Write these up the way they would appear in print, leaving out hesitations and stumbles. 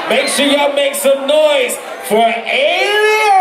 Make sure y'all make some noise for Alien!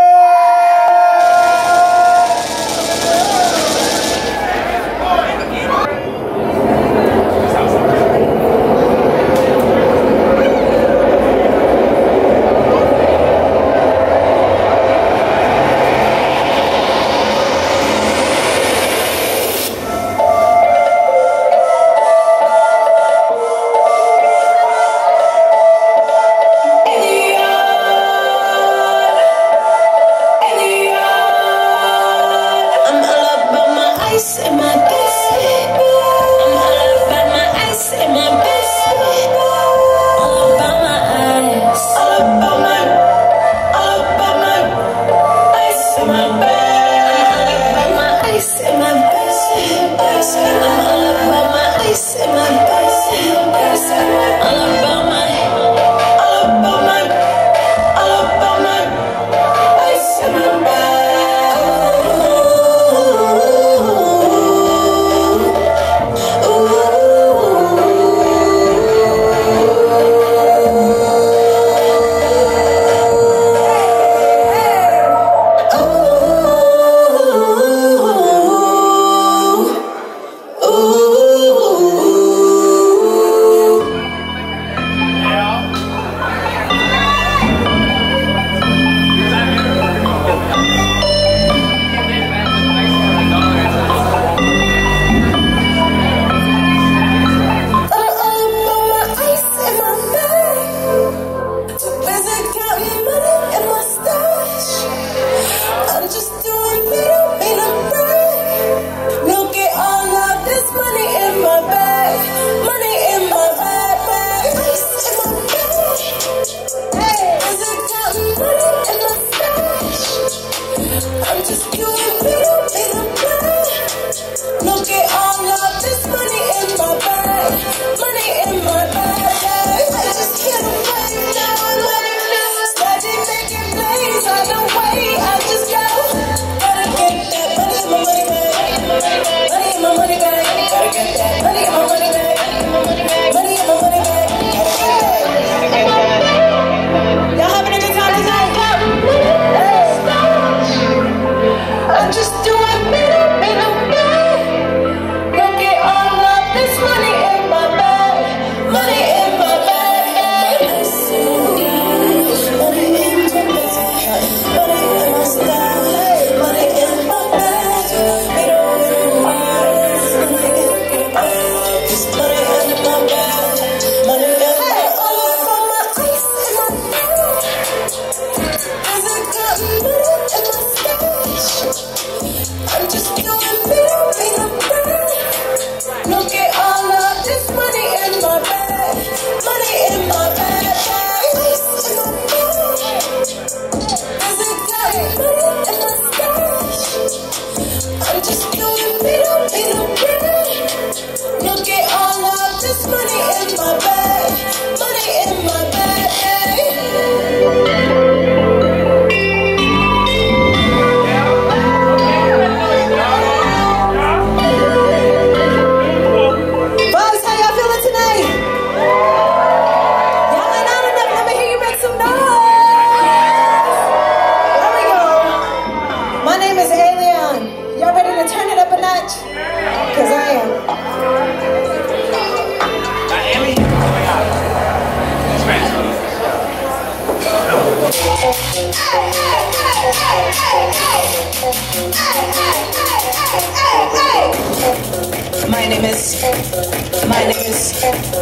My name is Alien. My name is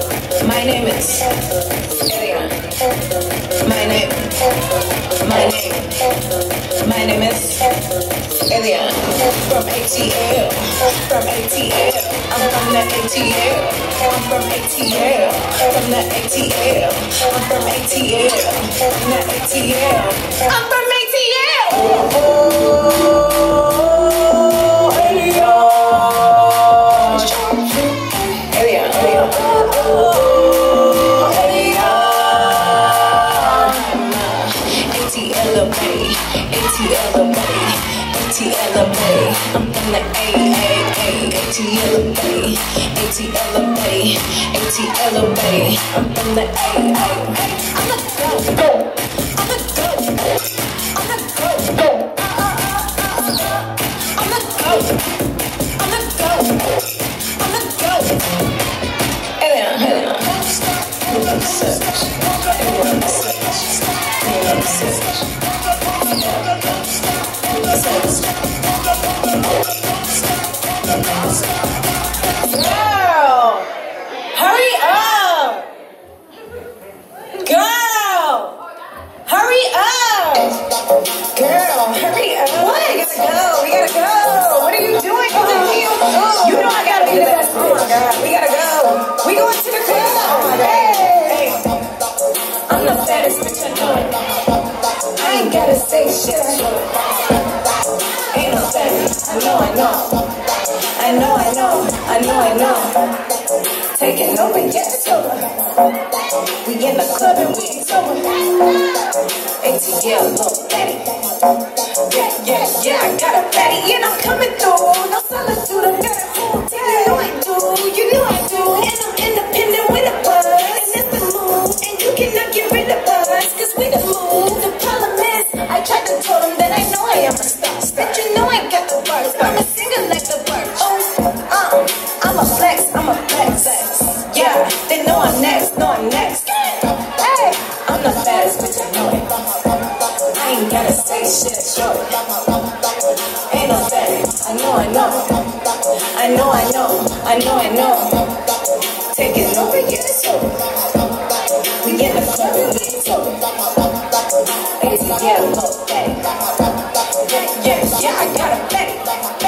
Alien. From ATL, I'm from the ATL. I'm from ATL, from the ATL. I'm from ATL, from the ATL. I'm from ATL. I'm from the ATL Bay, ATL Bay, ATL Bay. I'm from the I'm hurry up! Girl, hurry up! Girl, hurry up! What? We gotta go. What are you doing? You know I gotta be the best. Oh my God, we gotta go. We going to the club. Oh my God. Hey, I'm the baddest bitch I know. I ain't gotta say shit. Ain't no baddest. I know. Taking over, yes, over. We in the club and we ain't sober. ATL, little daddy. Yeah, I got a fatty and I'm coming through. No solitude, I got a whole day. You know I do. And I'm independent with a buzz. And it's the move, and you cannot get rid of us. Cause we the move. The problem is, I tried to tell them that I know I am a star. But you know I got the words. I'm a singer like the bird. I'm a flex. Yeah, they know I'm next. Hey, I'm the baddest bitch I know it. I ain't gotta say shit, short. Ain't no thing. I know. Taking over, yes, over. We in the club and we ain't sober. ATL, little daddy. Yeah, I got a fatty.